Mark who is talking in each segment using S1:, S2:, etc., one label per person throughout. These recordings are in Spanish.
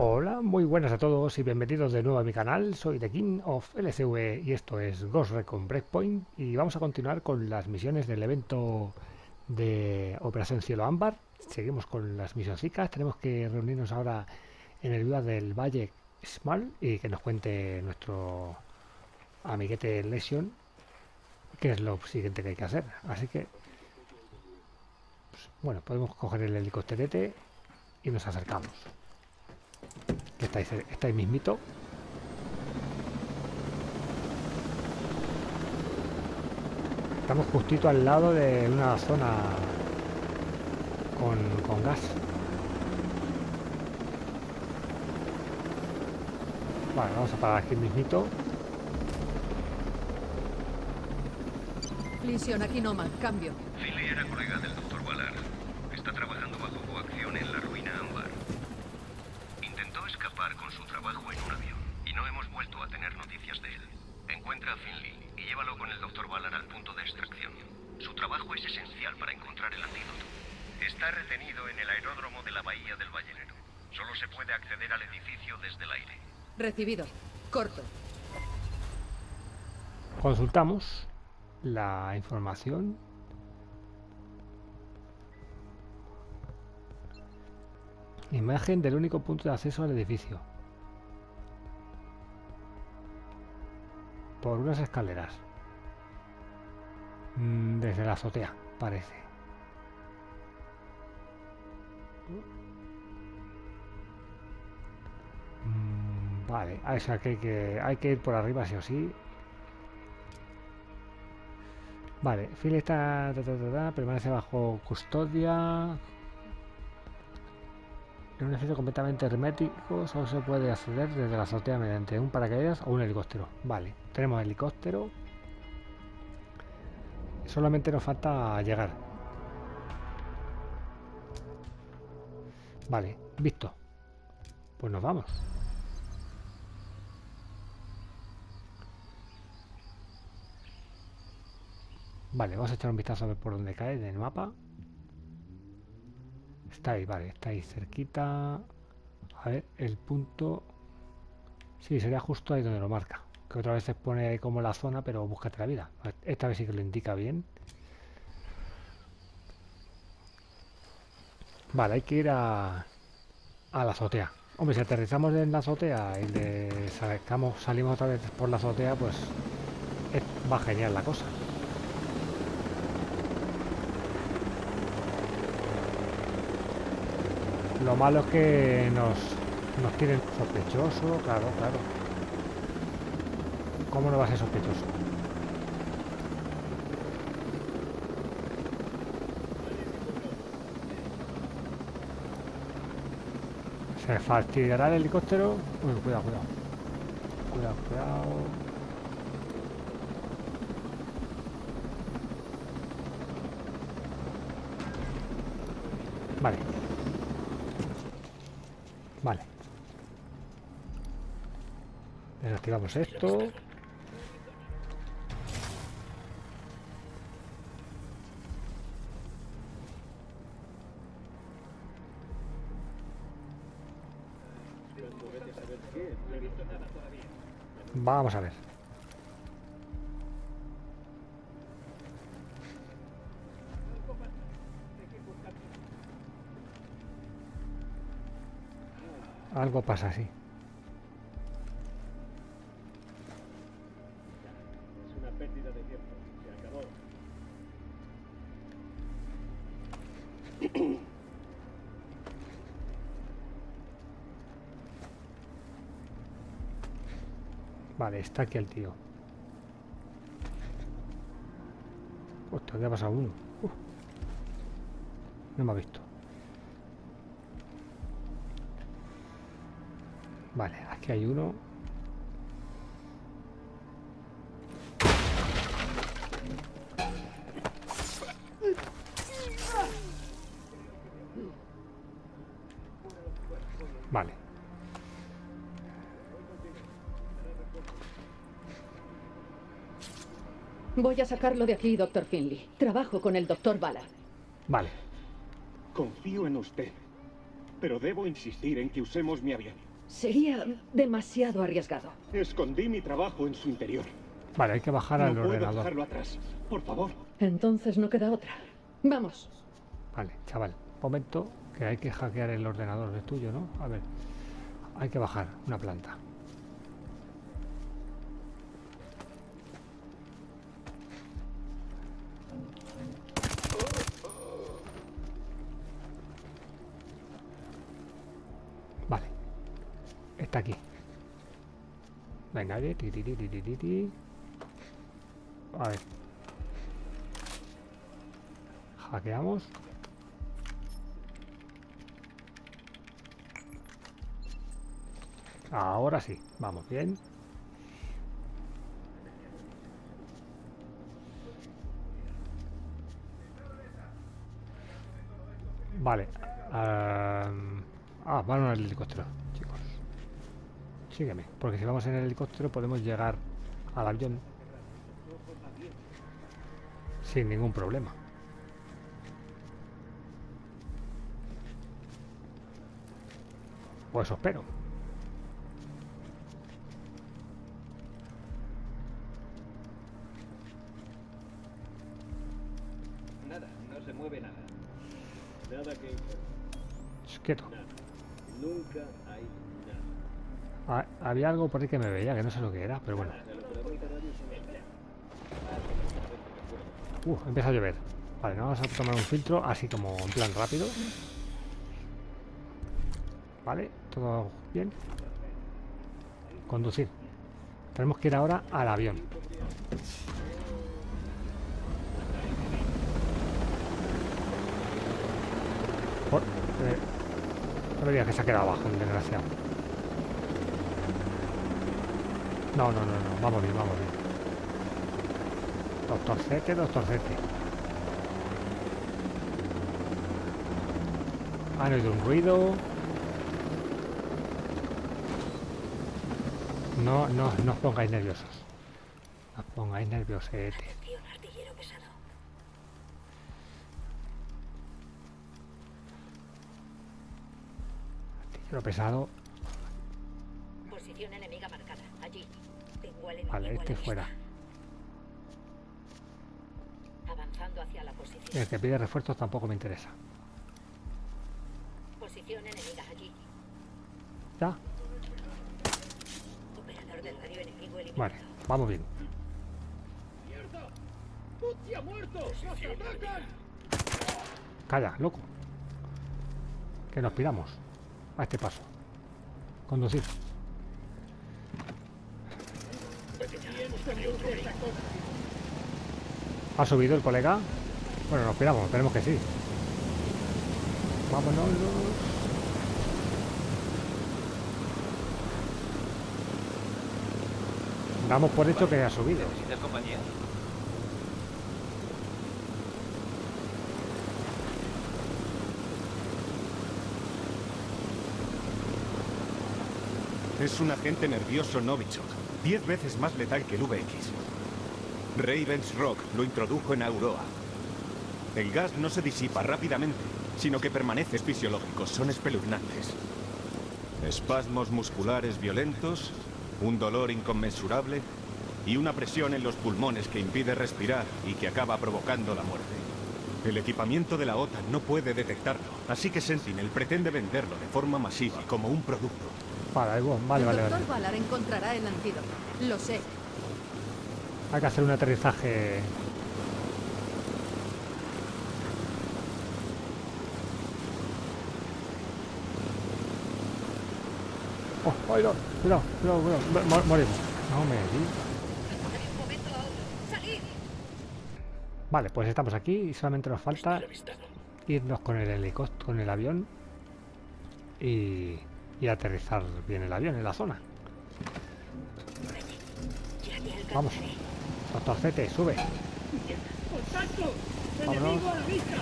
S1: Hola, muy buenas a todos y bienvenidos de nuevo a mi canal. Soy The King of LSV y esto es Ghost Recon Breakpoint y vamos a continuar con las misiones del evento de Operación Cielo Ámbar. Seguimos con las misioncicas. Tenemos que reunirnos ahora en el lugar del Valle Small y que nos cuente nuestro amiguete Lesion qué es lo siguiente que hay que hacer. Así que, pues, bueno, podemos coger el helicópterete y nos acercamos. Que estáis mismito. Estamos justito al lado de una zona con gas. Vale, vamos a parar aquí mismito.
S2: Lisión, aquí Nomad, cambio.
S3: Finley era colega del Dr. Ballard. Está trabajando bajo coacción en la ruina Ámbar. Intentó escapar con su trabajo en un avión y no hemos vuelto a tener noticias de él. Encuentra a Finley y llévalo con el Dr. Ballard al punto de extracción. Su trabajo es esencial para encontrar el antídoto. Está retenido en el aeródromo de la Bahía del Ballenero. Solo se puede acceder al edificio desde el aire.
S2: Recibido. Corto.
S1: Consultamos la información. Imagen del único punto de acceso al edificio. Por unas escaleras. Desde la azotea, parece. Vale, o sea que hay que ir por arriba sí o sí. Vale, Phil está permanece bajo custodia. En un edificio completamente hermético solo se puede acceder desde la azotea mediante un paracaídas o un helicóptero. Vale, tenemos helicóptero. Solamente nos falta llegar. Vale, visto. Pues nos vamos. Vale, vamos a echar un vistazo a ver por dónde cae en el mapa. Está ahí, vale, está ahí cerquita. A ver, el punto. Sí, sería justo ahí donde lo marca. Que otra vez se pone ahí como la zona, pero búscate la vida. Esta vez sí que lo indica bien. Vale, hay que ir a la azotea. Hombre, si aterrizamos en la azotea y salimos otra vez por la azotea, pues va genial la cosa. Lo malo es que nos tienen sospechoso, claro. ¿Cómo no va a ser sospechoso? Se fastidiará el helicóptero. Uy, cuidado. Cuidado. Vale. Desactivamos esto. Vamos a ver. Algo pasa así.
S4: Es una pérdida de tiempo. Se acabó.
S1: Vale, está aquí el tío. Ostras, ya ha pasado uno. No me ha visto. Vale, aquí hay uno. Vale.
S2: Voy a sacarlo de aquí, Dr. Finley. Trabajo con el Dr. Ballard.
S1: Vale.
S4: Confío en usted, pero debo insistir en que usemos mi avión.
S2: Sería demasiado arriesgado.
S4: Escondí mi trabajo en su interior.
S1: Vale, hay que bajar al
S4: No puedo
S1: ordenador.
S4: dejarlo atrás. Por favor.
S2: Entonces no queda otra. Vamos.
S1: Vale, chaval, momento, que hay que hackear el ordenador de tuyo, ¿no? A ver, hay que bajar una planta. Vale, está aquí. Venga, ti, ti, ti, ti, ti, ti. A ver. Hackeamos. Ahora sí, vamos bien. Vale. Van en el helicóptero, chicos. Sígueme, porque si vamos en el helicóptero podemos llegar al avión sin ningún problema. Pues eso espero.
S4: Nada, no se mueve nada. Nada que
S1: Quieto.
S4: nada. Nunca hay nada.
S1: Había algo por ahí que me veía, que no sé lo que era, pero bueno. Empieza a llover. Vale, vamos a tomar un filtro así como en plan rápido. Vale, todo bien. Conducir. Tenemos que ir ahora al avión. No me digas que se ha quedado abajo, el desgraciado. No, vamos bien, vamos bien. Doctorcete, doctorcete. Han oído un ruido. No os pongáis nerviosos. No os pongáis nerviosete.
S5: Artillero pesado.
S1: Artillero pesado.
S5: Posición enemiga marcada. Allí. Tengo al enemigo
S1: Vale,
S5: a la
S1: este
S5: vista.
S1: fuera.
S5: Avanzando hacia la posición.
S1: El que pide refuerzos tampoco me interesa.
S5: Posición enemiga allí.
S1: ¿Ya?
S5: Operador del radio enemigo eliminado.
S1: Vale, vamos bien.
S4: ¡Mierda! ¡Putia muerto! ¡Nos atacan!
S1: Calla, loco. Que nos piramos. A este paso. Conducir. ¿Ha subido el colega? Bueno, nos piramos, esperemos que sí. Vámonos. Damos por hecho que ha subido.
S3: ¿Necesitas compañía?
S6: Es un agente nervioso Novichok, 10 veces más letal que el VX. Ravens Rock lo introdujo en Auroa. El gas no se disipa rápidamente, sino que permanece fisiológico. Son espeluznantes. Espasmos musculares violentos, un dolor inconmensurable y una presión en los pulmones que impide respirar y que acaba provocando la muerte. El equipamiento de la OTAN no puede detectarlo, así que Sentinel pretende venderlo de forma masiva como un producto.
S1: Vale,
S2: El
S1: vale.
S2: doctor Valar encontrará el antídoto. Lo sé.
S1: Hay que hacer un aterrizaje. Oh, cuidado. Morimos. No me di. Vale, pues estamos aquí y solamente nos falta irnos con el helicóptero, con el avión y aterrizar bien el avión en la zona. Vamos. Doctorcete, sube.
S4: ¡Contacto!
S1: Vámonos.
S4: ¡Enemigo a la vista!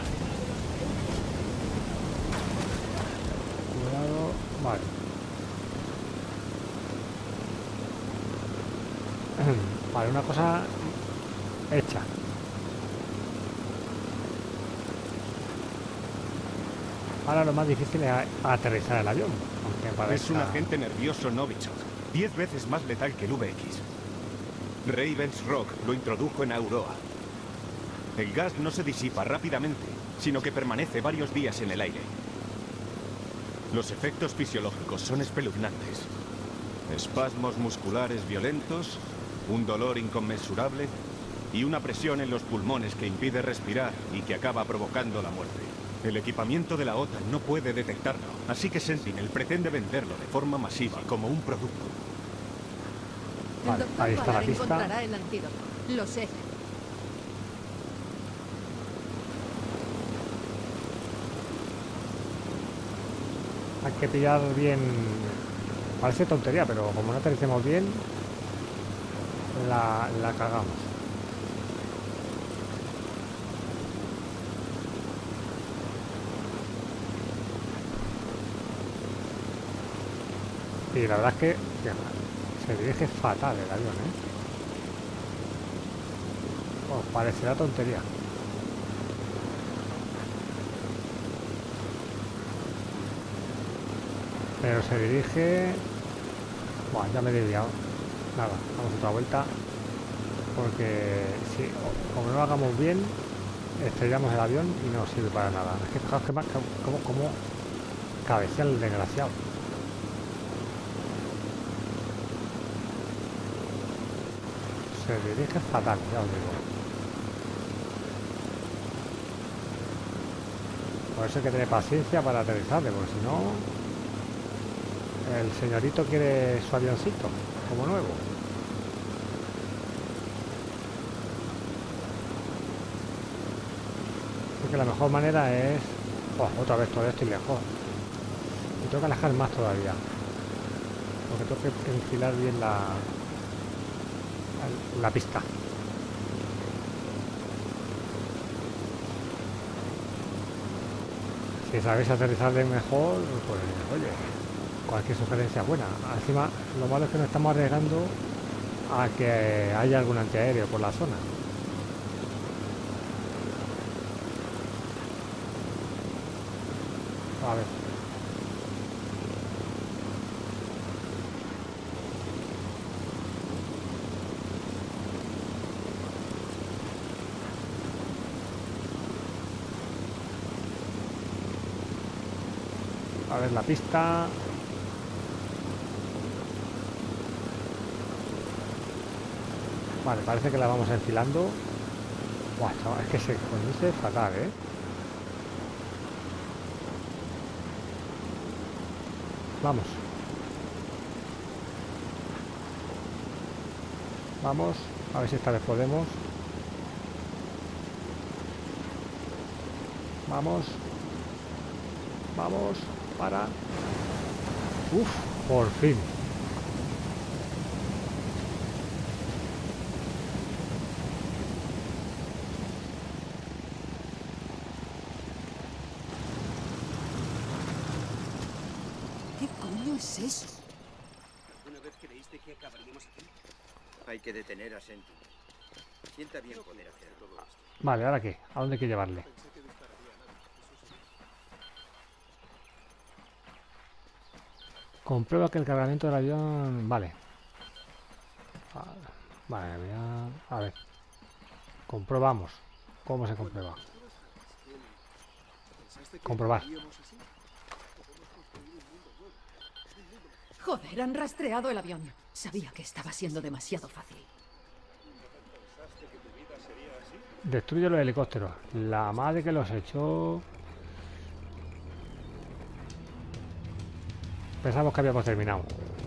S1: Cuidado. Vale. Vale, una cosa hecha. Ahora lo más difícil es aterrizar el avión. Aunque
S6: Es
S1: parezca...
S6: un agente nervioso Novichok, 10 veces más letal que el VX. Ravensrock lo introdujo en Auroa. El gas no se disipa rápidamente, sino que permanece varios días en el aire. Los efectos fisiológicos son espeluznantes. Espasmos musculares violentos, un dolor inconmensurable y una presión en los pulmones que impide respirar y que acaba provocando la muerte. El equipamiento de la OTAN no puede detectarlo, así que Sentinel pretende venderlo de forma masiva como un producto.
S1: Vale,
S2: El doctor
S1: ahí está la
S2: Ballard
S1: pista.
S2: encontrará el antídoto. Lo sé.
S1: Hay que pillar bien. Parece tontería, pero como no aterricemos bien, la cagamos. Y la verdad es que se dirige fatal el avión, ¿eh? Os parecerá tontería. Pero se dirige... Buah, ya me he desviado. Nada, damos otra vuelta. Porque si como no lo hagamos bien, estrellamos el avión y no sirve para nada. Es que fijaos que como cabecea el desgraciado. Se dirige fatal, ya os digo. Por eso hay que tener paciencia para aterrizarle, porque si no... El señorito quiere su avioncito, como nuevo. Porque la mejor manera es... Oh, otra vez todo esto y lejos. Y tengo que alejar más todavía. Porque tengo que enfilar bien la pista. Si sabéis aterrizarle mejor, pues oye, cualquier sugerencia es buena. Encima, lo malo es que nos estamos arriesgando a que haya algún antiaéreo por la zona. A ver. A ver la pista. Vale, parece que la vamos enfilando. Buah, chaval, es que se conduce fatal, ¿eh? Vamos. Vamos, a ver si esta vez podemos. Vamos. Vamos, para. Uf, por fin.
S2: ¿Qué coño es eso?
S7: ¿Alguna vez creíste que acabaríamos aquí?
S8: Hay que detener a Sentinel. Sienta bien poder hacer todo esto.
S1: Vale, ¿ahora qué? ¿A dónde hay que llevarle? Comprueba que el cargamento del avión... Vale. Vale, voy a ver. Comprobamos. ¿Cómo se comprueba? Comprobar.
S2: Joder, han rastreado el avión. Sabía que estaba siendo demasiado fácil.
S1: Destruye los helicópteros. La madre que los echó... Pensamos que habíamos terminado.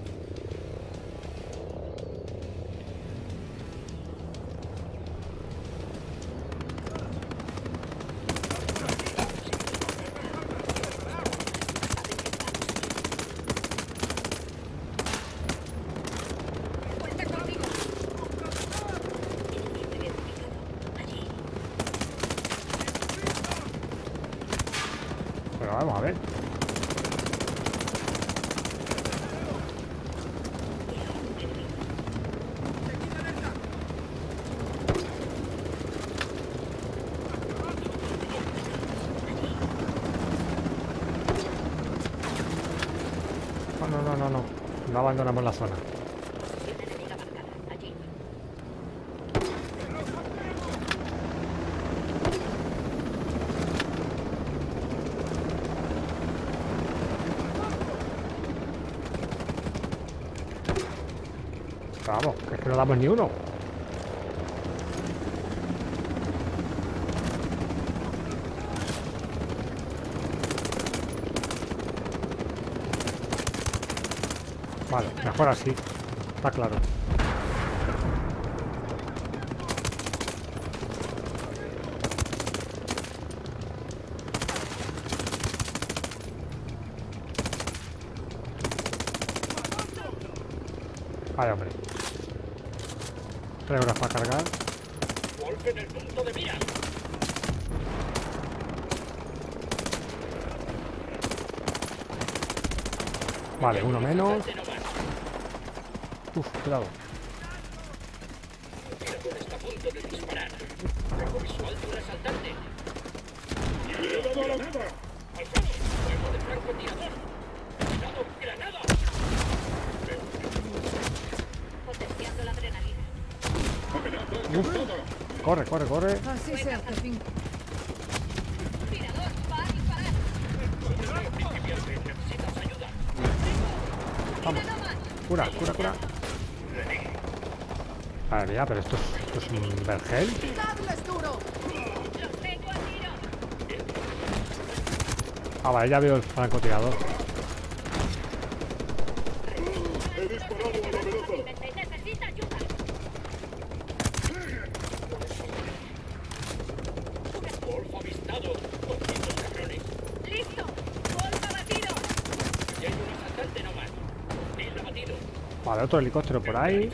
S1: Pero vamos a ver. No abandonamos la zona.
S5: Posición enemiga marcada. Allí.
S1: Pero vamos, que es que no damos ni uno. Vale, mejor así. Está claro. Vale, hombre. 3 horas para cargar.
S7: Golpe en el punto de mira.
S1: Vale, uno menos. Uf, cuidado.
S7: El tirador está a punto de disparar. Tengo visual de un asaltante. ¡Alzado! ¡Fuego de francotirador! ¡Cuidado! ¡Granada!
S5: Potenciando la adrenalina.
S1: Corre, corre, corre.
S2: Así se hace, fin.
S5: Tirador, va a disparar.
S7: Principiante, necesitas ayuda.
S1: Vamos. Cura, cura, cura. Madre mía, pero esto es un vergel.
S2: ¡Dadles duro!
S5: Los tengo a tiro.
S1: Ah, vale, ya veo el francotirador.
S5: Necesita ayuda.
S7: Wolf avistado. Contigo, cabrones.
S5: Listo. Golpe abatido.
S7: Y hay un asaltante nomás. Mil abatido.
S1: Vale, otro helicóptero por ahí.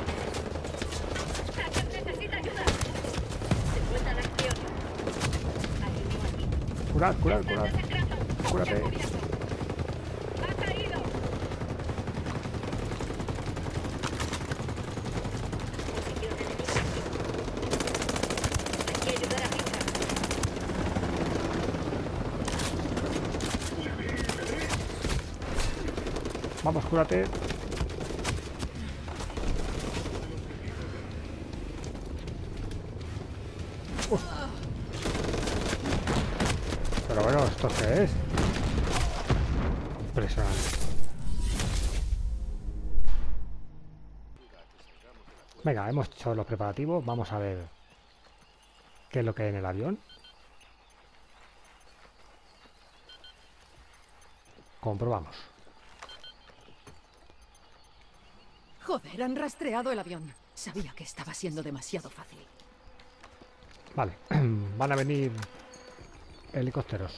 S5: Hacker necesita ayuda. Se encuentra la acción. Hay uno aquí.
S1: Curad, curad, curad.
S5: Están desangrando.
S1: Cúrate.
S5: Ha caído. Posición enemiga. Hay que ayudar a Richard.
S1: Vamos, cúrate. Pero bueno, ¿esto qué es? Impresionante. Venga, hemos hecho los preparativos. Vamos a ver qué es lo que hay en el avión. Comprobamos.
S2: Joder, han rastreado el avión. Sabía que estaba siendo demasiado fácil.
S1: Vale, van a venir helicópteros.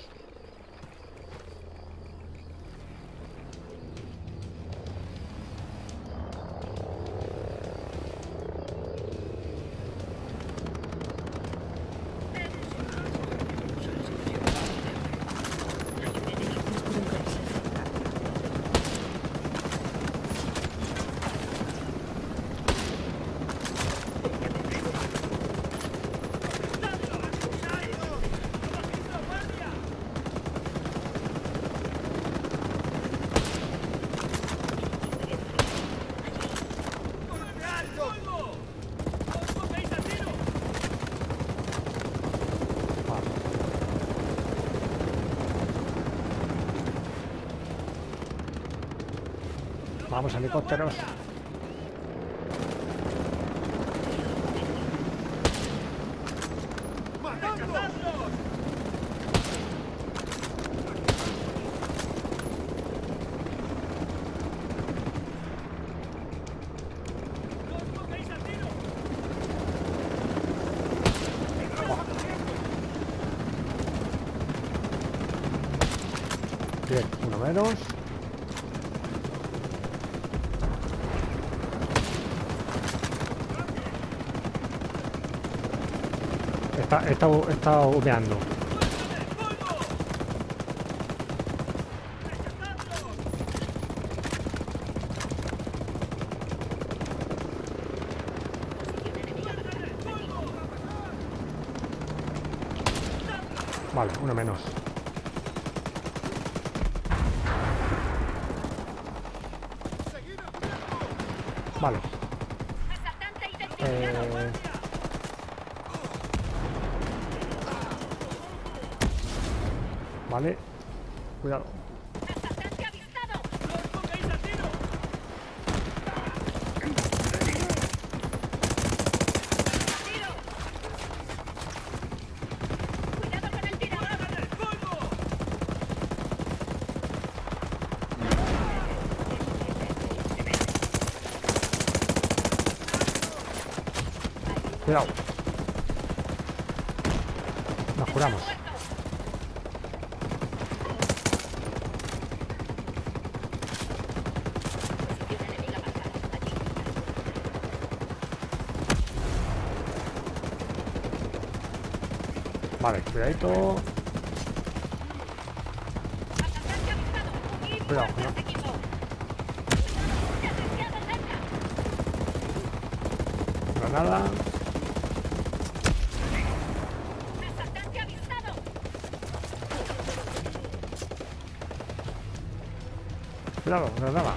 S1: Vamos, helicópteros. Bien, uno menos. Está humeando. Vale, uno menos. Vale.
S5: Asaltante identificado.
S1: Vale. Cuidado.
S5: Asaltante avistado.
S7: ¡No os pongáis a tiro!
S5: Tiro. Cuidado con el tirador.
S7: ¡Apagan el fuego!
S1: Cuidado. Nos curamos. Vale, cuidadito.
S5: Asaltante avistado. Unid
S1: Cuidado,
S5: fuerzas,
S1: cuidado.
S5: equipo. Demasiado cerca.
S1: Granada.
S5: Asaltante avistado.
S1: Cuidado, granada.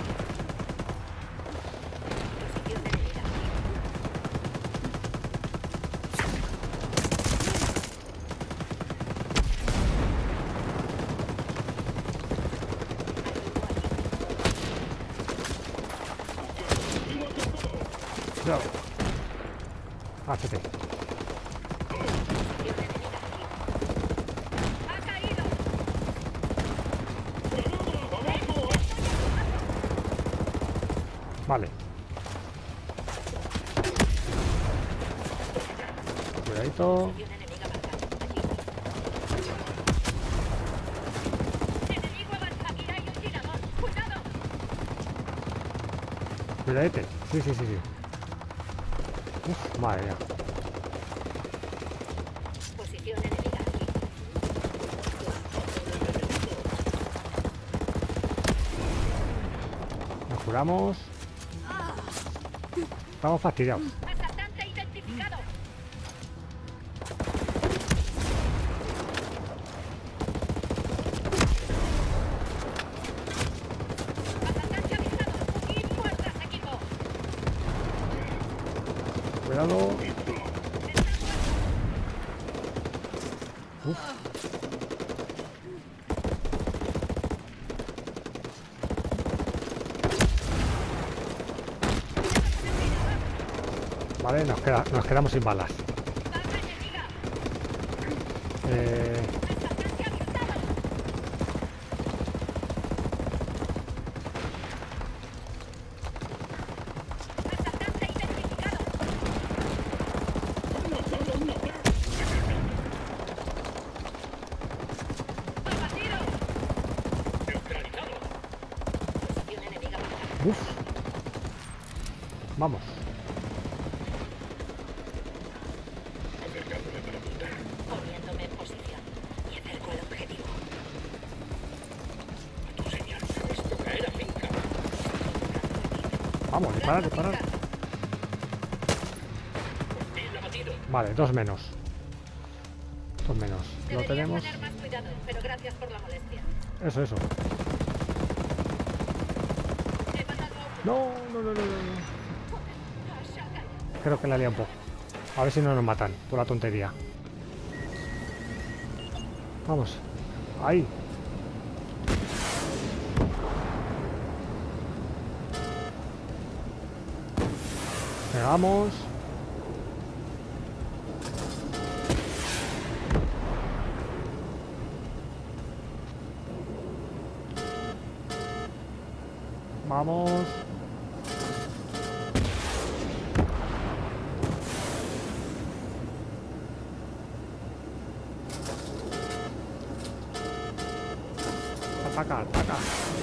S1: Cuidado. HP.
S5: Ha caído.
S1: Vale. Cuidadito.
S5: Enemigo avanza. Aquí hay un tirador. Cuidado.
S1: Cuidadete. Sí, sí, sí, sí. Uf, madre mía.
S5: Posición enemiga aquí.
S1: Nos curamos. Estamos fastidiados.
S5: Asaltante identificado. Asaltante avistado. Unid fuerzas, equipo.
S1: Cuidado. Uf. Vale, nos quedamos sin balas.
S5: Baja enemiga.
S1: Eh,
S5: Asaltante avistado. Asaltante identificado. Toma tiro.
S7: Neutralizado.
S5: Posición enemiga marcada.
S1: uf. Vamos.
S7: Acercándome para apuntar.
S5: Poniéndome en posición. Y acerco el objetivo.
S7: A tu señal. Esto caer a finca.
S1: Vamos, disparar, disparar.
S7: Hostil abatido.
S1: Vale, dos menos. Dos menos. Lo
S5: Deberías
S1: tenemos.
S5: tener más cuidado, pero gracias por la molestia.
S1: Eso, eso.
S5: He matado a uno.
S1: No, no, no, no, no. no.
S5: Shotgun.
S1: Creo que la lía un poco. A ver si no nos matan por la tontería. Vamos. Ahí. Pegamos. Vamos. Ataca, ataca.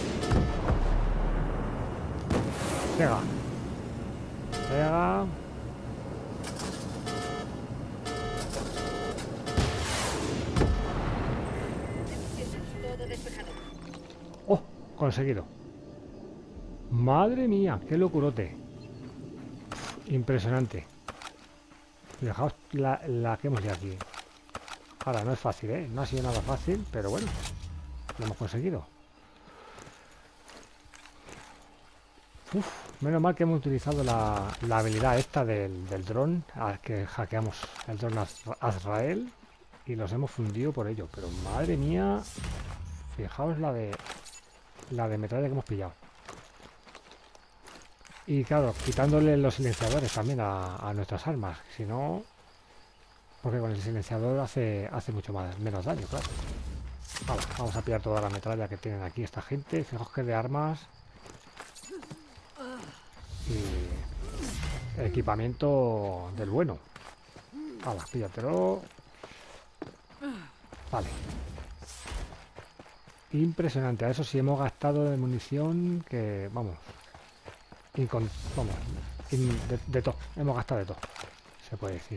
S1: Pega. Pega.
S5: Todo despejado.
S1: Oh, conseguido. Madre mía, qué locurote. Impresionante. Fijaos la que hemos ya aquí. Ahora, no es fácil, ¿eh? No ha sido nada fácil, pero bueno. Lo hemos conseguido. Uf. Menos mal que hemos utilizado la habilidad esta del dron, al que hackeamos el dron Azrael y los hemos fundido por ello. Pero madre mía, fijaos la de metralla que hemos pillado. Y claro, quitándole los silenciadores también a nuestras armas, si no, porque con el silenciador hace mucho menos daño, claro. Vale, vamos a pillar toda la metralla que tienen aquí esta gente. Fijaos que de armas y equipamiento del bueno. Vale, píllatelo. Vale. Impresionante. A eso sí hemos gastado de munición que, vamos, de todo. Hemos gastado de todo, se puede decir.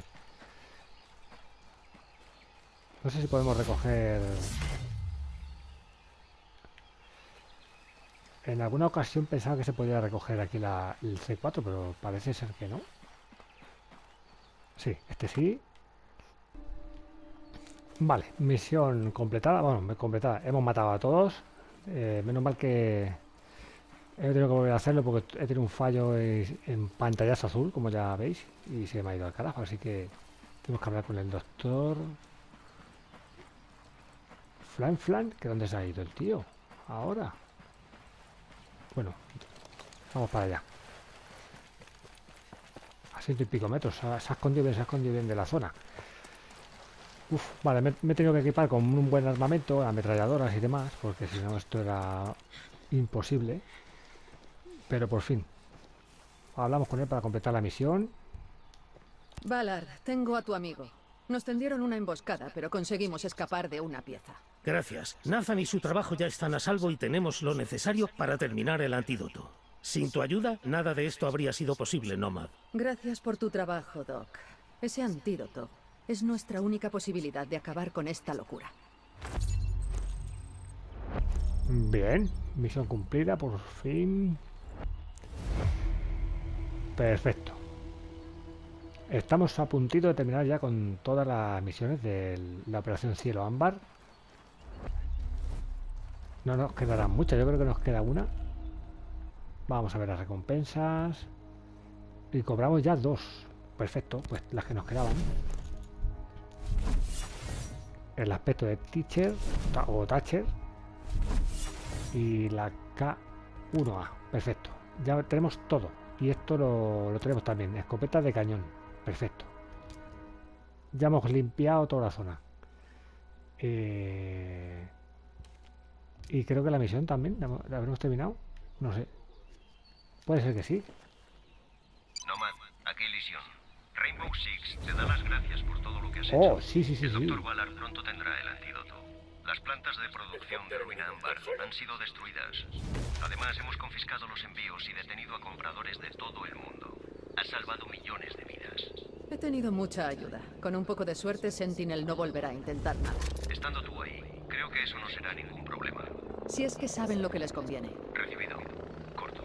S1: No sé si podemos recoger... En alguna ocasión pensaba que se podía recoger aquí el C4, pero parece ser que no. Sí, este sí. Vale, misión completada. Bueno, completada. Hemos matado a todos. Menos mal que he tenido que volver a hacerlo porque he tenido un fallo en pantallazo azul, como ya veis, y se me ha ido al carajo. Así que tenemos que hablar con el doctor. Flan, ¿que dónde se ha ido el tío? Ahora. Bueno, vamos para allá. A 100 y pico metros. Se ha escondido bien de la zona. Uf, vale, me he tenido que equipar con un buen armamento, ametralladoras y demás, porque si no esto era imposible. Pero por fin. Hablamos con él para completar la misión.
S2: Valar, tengo a tu amigo. Nos tendieron una emboscada, pero conseguimos escapar de una pieza.
S9: Gracias. Nathan y su trabajo ya están a salvo y tenemos lo necesario para terminar el antídoto. Sin tu ayuda, nada de esto habría sido posible, Nomad.
S2: Gracias por tu trabajo, Doc. Ese antídoto es nuestra única posibilidad de acabar con esta locura.
S1: Bien, misión cumplida, por fin. Perfecto. Estamos a puntito de terminar ya con todas las misiones de la Operación Cielo Ámbar. No nos quedarán muchas, yo creo que nos queda una. Vamos a ver las recompensas. Y cobramos ya 2. Perfecto, pues las que nos quedaban. El aspecto de Teacher o Thatcher. Y la K1A. Perfecto. Ya tenemos todo. Y esto lo tenemos también. Escopeta de cañón. Perfecto. Ya hemos limpiado toda la zona. Y creo que la misión también la habremos terminado. No sé. Puede ser que sí.
S3: Nomad, aquí Elysion. Rainbow Six te da las gracias por todo lo que has hecho.
S1: Oh, sí.
S3: El Dr. Valar pronto tendrá el antídoto. Las plantas de producción de Ruina Ámbar han sido destruidas. Además, hemos confiscado los envíos y detenido a compradores de todo el mundo. Has salvado millones de vidas.
S2: He tenido mucha ayuda. Con un poco de suerte, Sentinel no volverá a intentar nada.
S3: Estando tú ahí, creo que eso no será ningún problema.
S2: Si es que saben lo que les conviene.
S3: Recibido. Corto.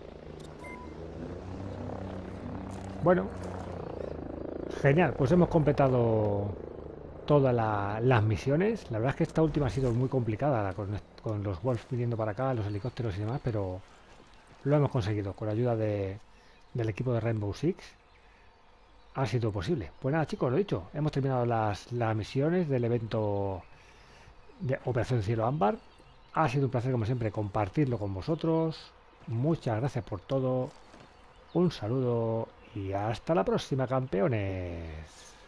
S1: Bueno. Genial, pues hemos completado todas las misiones. La verdad es que esta última ha sido muy complicada con los Wolves viniendo para acá, los helicópteros y demás, pero lo hemos conseguido con la ayuda del equipo de Rainbow Six. Ha sido posible. Pues nada, chicos, lo dicho, hemos terminado las misiones del evento de Operación Cielo Ámbar. Ha sido un placer, como siempre, compartirlo con vosotros. Muchas gracias por todo. Un saludo y hasta la próxima, campeones.